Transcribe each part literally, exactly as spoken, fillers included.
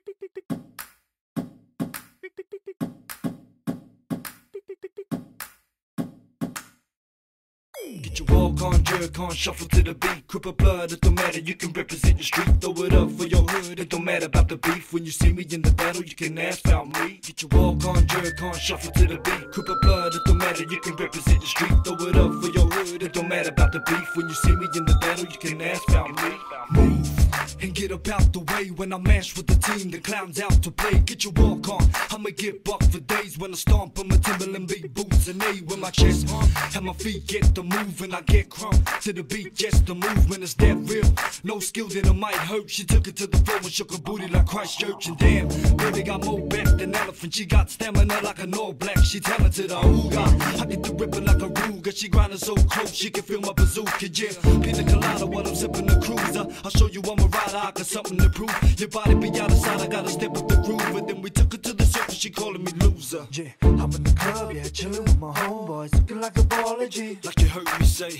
Get your walk on, jerk on, shuffle to the beat. Crip or blood, it don't matter, you can represent your street. Throw it up for your hood, it don't matter about the beef. When you see me in the battle, you can ask about me. Get your walk on, jerk on, shuffle to the beat. Crip or blood, it don't matter, you can represent your street. Throw it up for your hood, it don't matter about the beef. When you see me in the battle, you can ask about me. Move and get up out the way when I mash with the team. The clown's out to play. Get your walk on, I'ma get bucked for days when I stomp on my Timberland big boots and A with my chest on and my feet get the move and I get crunk to the beat. Just the movement is that real. No skill that it might hurt. She took it to the floor and shook her booty like Christchurch. And damn, baby got more back than elephant. She got stamina like an all black. She talented, a ooga. I get the ripping like a Ruger. She grinding so close she can feel my bazooka. Yeah, pina colada while I'm sipping the cruiser. I'll show you I'm a rider. I got something to prove. Your body be out of sight. I gotta step with the groove. And then we took her to the circus. She calling me loser. Yeah, I'm in the club, yeah, chilling with my homeboys, looking like a baller G. Like you heard me say,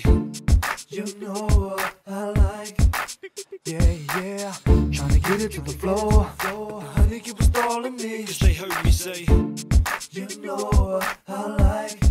you know what I like. Yeah, yeah, trying to get it to the floor. The honey keep stalling me. Cause they heard me say, you know what I like.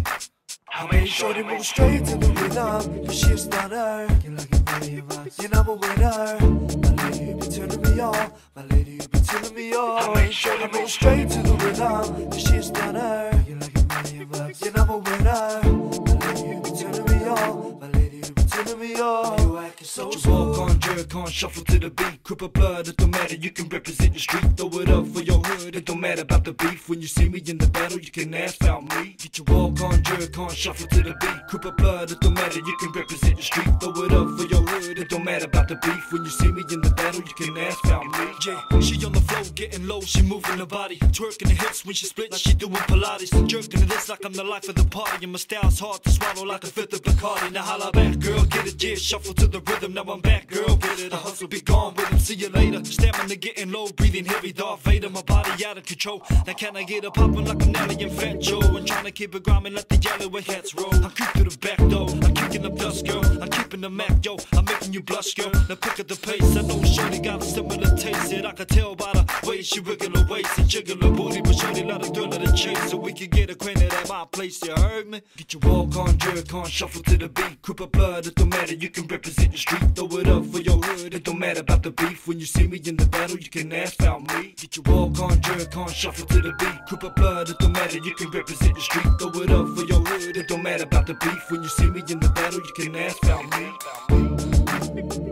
I made sure to move straight to the rhythm. Cause she's not her. You like it when you rock. You know I'm a winner. My lady, you be turning me on. My lady, you be turning me on. I made sure to move straight to the rhythm. Cause she's not her. You like it when you rock. You know I'm a winner. My lady, you be turning me on. My lady, you be turning me on. You acting so get your walk on, jerk on, shuffle to the beat. Crip or blood, it don't matter, you can represent your street. Throw it up for your hood, it don't matter about the beef. When you see me in the battle, you can ask about me. Get your walk on, jerk on, shuffle to the beat. Crip or blood, it don't matter, you can represent your street. Throw it up for your hood, it don't matter about the beef. When you see me in the battle, you can ask about me. Yeah, she on the floor, getting low, she moving her body, twerking the hips when she split like she doing Pilates. Jerking this like I'm the life of the party, and my style's hard to swallow like a fifth of Bacardi. Now holla back, girl, get it, yeah, shuffle to the rhythm. Now I'm back, girl, get it. The hustle be gone with him, see you later. Stamina getting low, breathing heavy, Darth Vader. My body out of control. Now can I get it popping like an alien Fat Joe? And trying to keep it grinding like the yellow and hats roll. I creep to the back door, I'm kicking up dust, girl. I'm keeping the Mac, yo, I'm making you blush, girl. Now pick up the pace, I know shorty got a similar taste. And I can tell by the way she wiggle her waist and jiggle her booty. But shorty let her girl at the chase, so we can get acquainted at my place, you heard me? Get your walk on, jerk on, shuffle to the beat. Crip or blood, it don't matter, you can represent your street. Throw it up for your hood, it don't matter about the beef. When you see me in the battle, you can ask about me. Get your walk on, jerk on, shuffle to the beat. Crip or blood, it don't matter, you can represent your street. Throw it up for your hood, it don't matter about the beef. When you see me in the battle, you can ask about me.